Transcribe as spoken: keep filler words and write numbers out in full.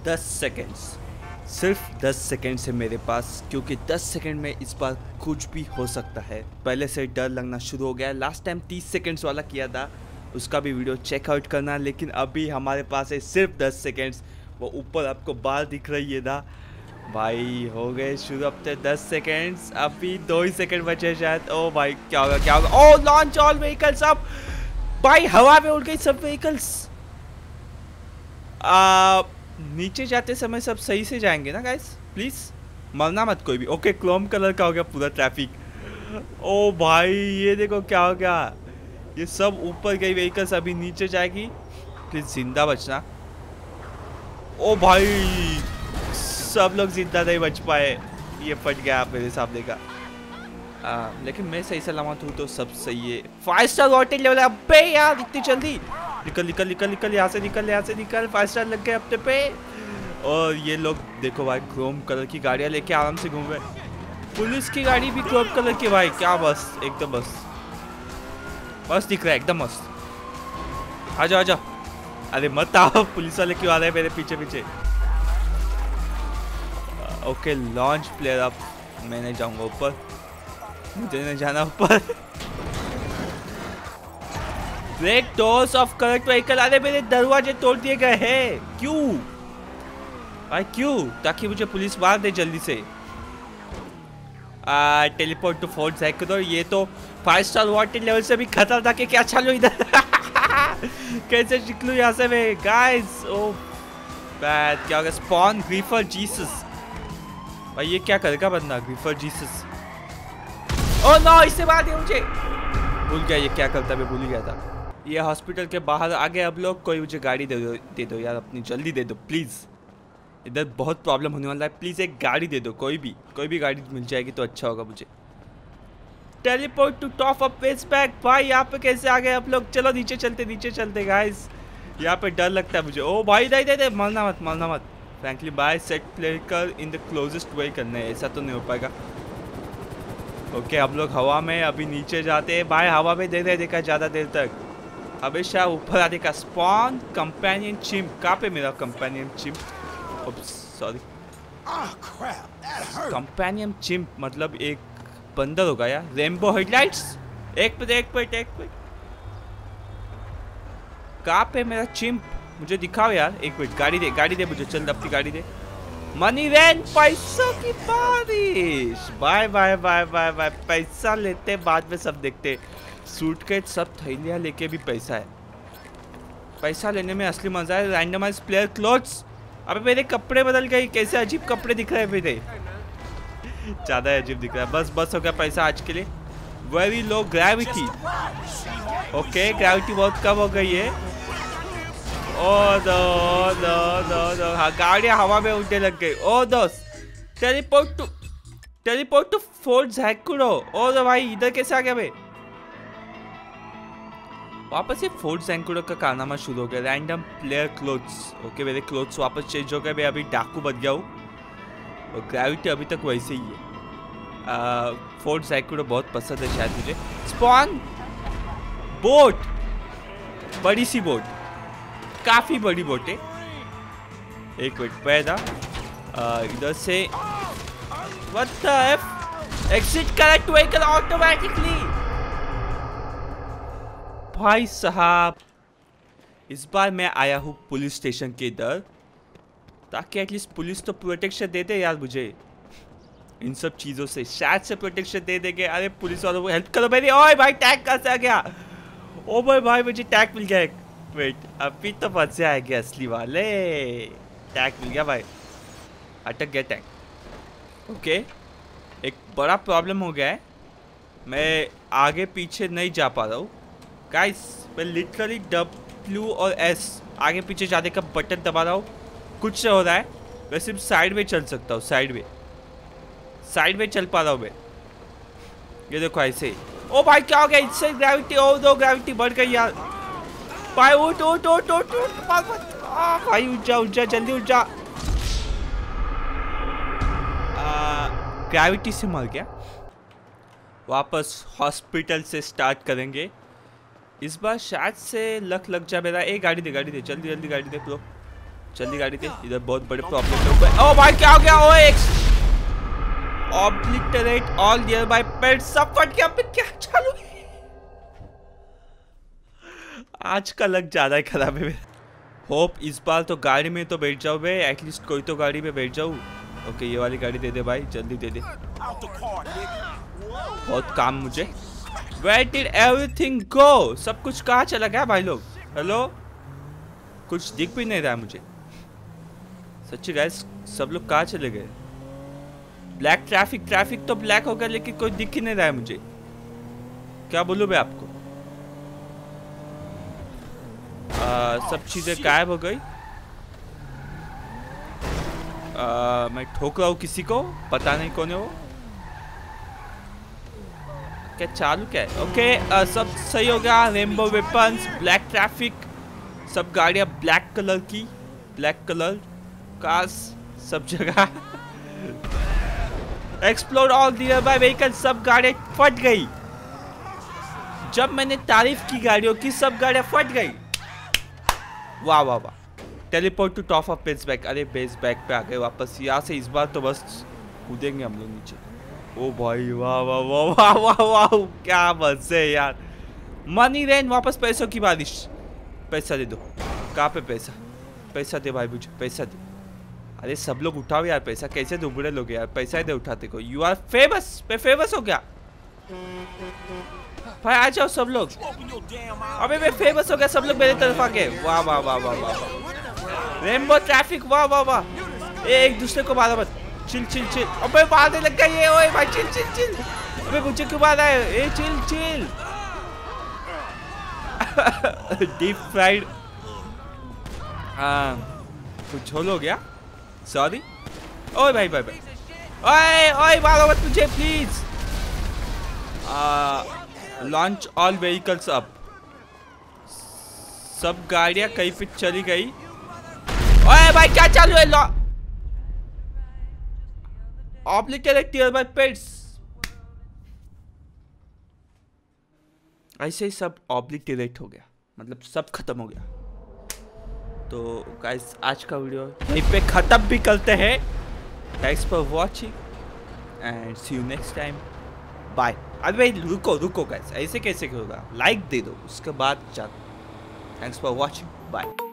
दस सेकेंड्स, सिर्फ दस सेकेंड है मेरे पास, क्योंकि दस सेकेंड में इस बार कुछ भी हो सकता है। पहले से डर लगना शुरू हो गया है। लास्ट टाइम तीस सेकेंड्स वाला किया था, उसका भी वीडियो चेकआउट करना, लेकिन अभी हमारे पास है सिर्फ दस सेकेंड्स। वो ऊपर आपको बाल दिख रही है ना भाई, हो गए शुरू अब तक दस सेकेंड्स, अभी दो ही सेकेंड बचे शायद। ओ भाई क्या होगा क्या होगा? ओ लॉन्च ऑल व्हीकल्स अब भाई, हवा में उड़ गई सब व्हीकल्स। आ नीचे जाते समय सब सही से जाएंगे ना गाइस, प्लीज मरना मत कोई भी। ओके क्रोम कलर का हो गया पूरा ट्रैफिक। ओ भाई ये देखो क्या हो गया, ये सब ऊपर गई व्हीकल्स अभी नीचे जाएगी, प्लीज जिंदा बचना। ओ भाई सब लोग जिंदा नहीं बच पाए, ये फट गया मेरे सामने का। आ, लेकिन मैं सही सलामत हूँ तो सब सही है। Five star water level. अबे यार इतनी जल्दी निकल निकल निकल निकल यहाँ से निकल यहाँ से निकल। फाइव स्टार लग गए अपने पे। और ये लोग देखो भाई क्रोम कलर की गाड़ियाँ लेके आराम से घूम रहे। पुलिस की गाड़ी भी क्रोम कलर की भाई, क्या बस एकदम बस बस दिख रहा है एकदम मस्त। आ जाओ आ जाओ। अरे मत आओ, पुलिस वाले क्यों आ रहे हैं मेरे पीछे पीछे। Okay launch player up. मैं नहीं जाऊंगा ऊपर, मुझे नहीं जाना ऊपर। Break doors off correct vehicle. अरे मेरे दरवाजे तोड़ दिए गए हैं, क्यों भाई क्यों? ताकि मुझे पुलिस मार दे जल्दी से। आ टेलीपोर्ट टू फोर्ट जैक्रो। ये तो फाइव स्टार वाटर लेवल से भी खतरनाक है। क्या चालू इधर? कैसे निकलूं यहाँ से मैं गाइस? ओ बैड, क्या होगा? Spawn griefer Jesus. भाई ये क्या करेगा बंदा? ग्रीफर जीसस। ओ नो, इससे मार दिया मुझे। भूल गया ये क्या करता, मैं भूल गया था। ये हॉस्पिटल के बाहर आ गए अब लोग। कोई मुझे गाड़ी दे दो, दे दो यार अपनी, जल्दी दे दो प्लीज। इधर बहुत प्रॉब्लम होने वाला है, प्लीज एक गाड़ी दे दो, कोई भी कोई भी गाड़ी मिल जाएगी तो अच्छा होगा मुझे। Teleport to top of west back. भाई यहाँ पे कैसे आ गए आप लोग? चलो नीचे चलते नीचे चलते गाइस, यहाँ पे डर लगता है मुझे। ओ भाई दे दे दे, मरना मत मरना मत। फ्रैंकली बाय सेट प्ले कर इन द क्लोजेस्ट वे करना है, ऐसा तो नहीं हो पाएगा। ओके okay, हम लोग हवा में अभी नीचे जाते हैं भाई, हवा में दे रहे देखा ज़्यादा देर तक, हमेशा ऊपर आने का। Spawn companion chimp. कहाँ पे मेरा companion chimp? Sorry, companion chimp मतलब एक बंदर होगा यार। Rainbow headlights. एक मिनट एक मिनट एक मिनट, कहाँ पे मेरा चिम्प? मुझे दिखाओ यार एक मिनट। गाड़ी दे गाड़ी दे मुझे, चल अपनी गाड़ी दे। मनी रेन, पैसों की बारिश। Bye bye bye bye bye. पैसा लेते बाद में सब देखते। सूटकेस सब थैलियाँ लेके भी पैसा है, पैसा लेने में असली मजा है। Randomize player clothes. अबे मेरे कपड़े बदल गए, कैसे अजीब कपड़े दिख रहे हैं मेरे, ज़्यादा अजीब दिख रहा है। बस बस हो गया पैसा आज के लिए। Very low gravity. Okay gravity बहुत कम हो गई है। ओ दो दो दो दो हाँ, गाड़ियाँ हवा में उड़ने लग गई। ओ दोस्त teleport to teleport to fort Zancudo. Oh दो भाई इधर कैसे आ गया भाई? वापस से फोर्ट जैक्रो का कारनामा शुरू हो गया। Random player clothes. ओके मेरे क्लोथ्स वापस चेंज हो गए, मैं अभी डाकू बन गया हूँ। और ग्रेविटी अभी तक वैसे ही है। फोर्ट जैक्रो बहुत पसंद है शायद मुझे। स्पॉन बोट, बड़ी सी बोट, काफी बड़ी बोट है। एक मिनट पैदा इधर से। What the F? Exit correct vehicle automatically. भाई साहब इस बार मैं आया हूँ पुलिस स्टेशन के इधर, ताकि एटलीस्ट पुलिस तो प्रोटेक्शन दे दे यार मुझे इन सब चीज़ों से। शायद से प्रोटेक्शन दे देंगे। अरे पुलिस वालों को हेल्प करो मेरी। ओए भाई टैग कहाँ से आ गया? ओ भाई भाई मुझे टैग मिल गया। वेट अभी तो मजे आएंगे असली वाले। टैग मिल गया भाई, अटक गया टैग। ओके एक बड़ा प्रॉब्लम हो गया है, मैं आगे पीछे नहीं जा पा रहा हूँ गाइस। मैं लिटरली डब्ल्यू और एस आगे पीछे जाने का बटन दबा रहा हूँ, कुछ नहीं हो रहा है। मैं सिर्फ साइड में चल सकता हूँ, साइड में साइड में चल पा रहा हूँ मैं। ये देखो ऐसे। ओ भाई क्या हो गया? इससे ग्रेविटी, ओ दो ग्रेविटी बढ़ गई यार। भाई उठ उठ उठ उठ उठ भाई, उठ जा उठ जा जल्दी उठ जा। ग्रेविटी से मर गया। वापस हॉस्पिटल से स्टार्ट करेंगे इस बार, शायद से लक लग जा मेरा। एक गाड़ी दे गाड़ी दे जल्दी जल्दी गाड़ी दे प्रो, जल्दी गाड़ी दे, इधर बहुत बड़े प्रॉब्लम है। ओ भाई क्या हो गया? ओ एक्स ऑब्लिटरेट ऑल नियरबाई पेट्स, सब फट गया। पे क्या चालू है? आज का लग ज्यादा ही खराब है। होप इस बार तो गाड़ी में तो बैठ जाओ बे, एटलीस्ट कोई तो गाड़ी में बैठ जाऊँ। ओके ये वाली गाड़ी दे दे भाई, जल्दी दे दे, बहुत काम मुझे। Where did everything go? सब कुछ कहाँ चला गया भाई लोग? हेलो, कुछ दिख भी नहीं रहा है मुझे सच्ची गाइस, सब लोग कहाँ चले गए? ब्लैक ट्रैफिक, ट्रैफिक तो ब्लैक हो गया लेकिन कोई दिख ही नहीं रहा है मुझे। क्या बोलूं मैं आपको? आ, सब चीजें गायब हो गई। आ, मैं ठोक रहा हूँ किसी को, पता नहीं कौन है वो। क्या चालू क्या है? ओके आ, सब सही हो गया। रेनबो वेपन्स, ब्लैक ट्रैफिक, सब गाड़ियाँ ब्लैक कलर की, ब्लैक कलर कार्स सब जगह। एक्सप्लोर ऑल नियरबाई व्हीकल, सब गाड़ियाँ फट गई। जब मैंने तारीफ की गाड़ियों की, सब गाड़ियाँ फट गई। वाह वाह वाह। Teleport to top of base back. अरे बेस बैक पे आ गए वापस। यहाँ से इस बार तो बस कूदेंगे हम लोग नीचे। ओ भाई वाह वाह वाह वाह वाह वाह, क्या मजे यार। मनी रेन, वापस पैसों की बारिश। पैसा दे दो। कहाँ पे पैसा? पैसा दे भाई मुझे, पैसा दे। अरे सब लोग उठाओ यार पैसा, कैसे दुबड़े लोग यार, पैसा ही दे उठाते को। यू आर फेमस, मैं फेमस हो गया भाई, आ जाओ सब लोग। अबे मैं फेमस हो गया, सब लोग मेरे तरफ आ गए। वाह वाह वाह वाह वाह। रेनबो ट्रैफिक, वाह वाह वाह। एक दूसरे को मारा मत, चिल चिल चिल। अबे मारने लग गया ये। ओए भाई चिल चिल चिल। अबे मुझे क्यों मार रहा है? ए चिल चिल। Deep fried. हाँ कुछ होल हो गया, सॉरी। ओए भाई भाई भाई, ओए ओए मारो मत मुझे please. Launch all vehicles up, सब गाड़ियां कहीं पे चली गई। ओए भाई क्या चालू है? ऑब्लिटरेट नियरबाई पेट्स, ऐसे ही सब ऑब्लिटरेट हो गया, मतलब सब खत्म हो गया। तो गाइस आज का वीडियो यहीं पे खत्म भी करते हैं। Thanks for watching and see you next time, bye. अरे भाई रुको रुको गाइस, ऐसे कैसे होगा? लाइक दे दो उसके बाद चल। Thanks for watching, bye.